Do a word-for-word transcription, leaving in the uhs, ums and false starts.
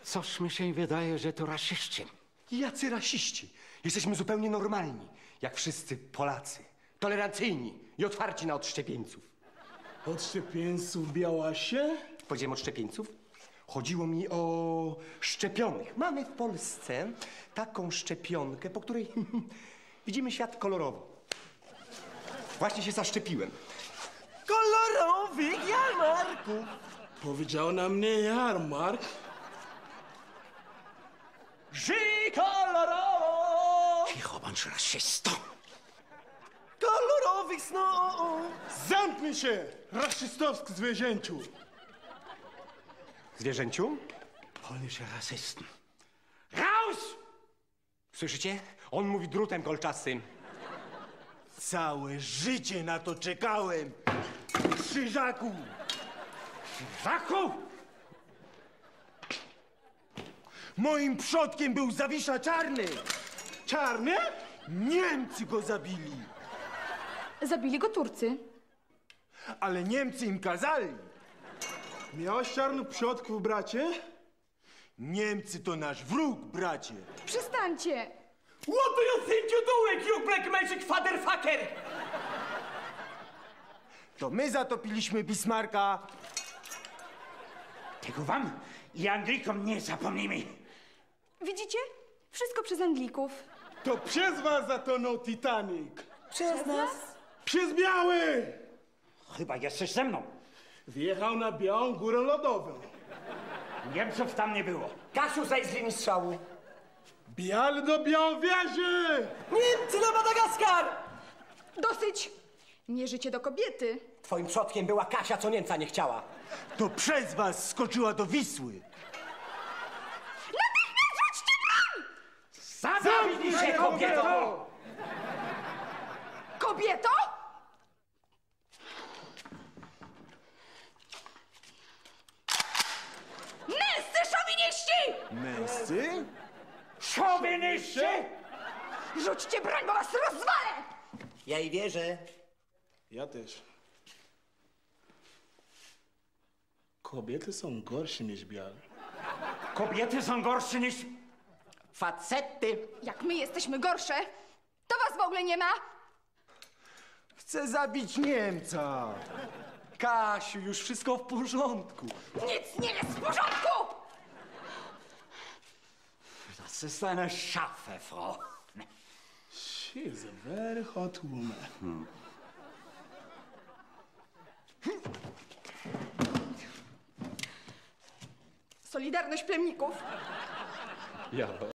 Coś mi się wydaje, że to rasiści. Jacy rasiści? Jesteśmy zupełnie normalni, jak wszyscy Polacy. Tolerancyjni i otwarci na odszczepieńców. Odszczepieńców Białasie? Powiedziałem odszczepieńców? Chodziło mi o szczepionych. Mamy w Polsce taką szczepionkę, po której widzimy świat kolorowo. Właśnie się zaszczepiłem. Kolorowych jarmarków! Powiedział na mnie jarmark. Żyj kolorowo! Cicho bądź rasisto. Kolorowych sno... Zamknij się, rasistowski zwierzęciu! Zwierzęciu? Polnische Rassisten. Raus! Słyszycie? On mówi drutem kolczastym. Całe życie na to czekałem, krzyżaku! Krzyżaku! Moim przodkiem był Zawisza Czarny! Czarny? Niemcy go zabili! Zabili go Turcy. Ale Niemcy im kazali! Miałeś czarnych przodków, bracie? Niemcy to nasz wróg, bracie! Przestańcie! What do you think you doing, you black magic fatherfucker? To my zatopiliśmy Bismarcka! Tego wam i Anglikom nie zapomnimy. Widzicie? Wszystko przez Anglików. To przez was zatonął Titanic! Przez nas? Przez biały! Chyba jesteś ze mną. Wjechał na Białą Górę Lodową. Niemców tam nie było. Kasiu, zejdź z linii strzału. Biały do Białowieży! Niemcy na Madagaskar! Dosyć! Nie życie do kobiety. Twoim przodkiem była Kasia, co Niemca nie chciała. To przez was skoczyła do Wisły! Natychmiast rzućcie broń! Zamknij się, kobieto! Kobieto? Męscy szowiniści! Męscy? Szowiniści! Rzućcie broń, bo was rozwalę! Ja jej wierzę. Ja też. Kobiety są gorsze niż białe. Kobiety są gorsze niż... Facety. Jak my jesteśmy gorsze, to was w ogóle nie ma. Chcę zabić Niemca! Kasiu, już wszystko w porządku. Nic nie jest w porządku! Das ist eine scharfe Frau. She is a very hot woman. Solidarność plemników. Ja.